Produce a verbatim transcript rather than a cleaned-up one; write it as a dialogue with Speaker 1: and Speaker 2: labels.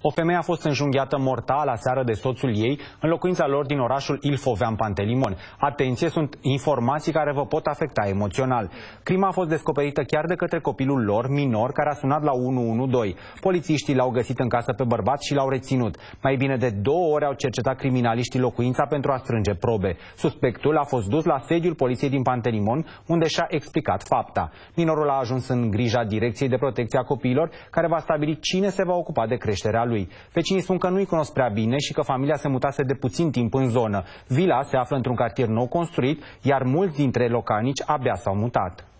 Speaker 1: O femeie a fost înjunghiată mortal aseară de soțul ei în locuința lor din orașul Ilfovean-Pantelimon. Atenție, sunt informații care vă pot afecta emoțional. Crima a fost descoperită chiar de către copilul lor, minor, care a sunat la unu unu doi. Polițiștii l-au găsit în casă pe bărbat și l-au reținut. Mai bine de două ore au cercetat criminaliștii locuința pentru a strânge probe. Suspectul a fost dus la sediul poliției din Pantelimon, unde și-a explicat fapta. Minorul a ajuns în grija Direcției de Protecție a Copiilor, care va stabili cine se va ocupa de creșterea lui. Vecinii spun că nu-i cunosc prea bine și că familia se mutase de puțin timp în zonă. Vila se află într-un cartier nou construit, iar mulți dintre localnici abia s-au mutat.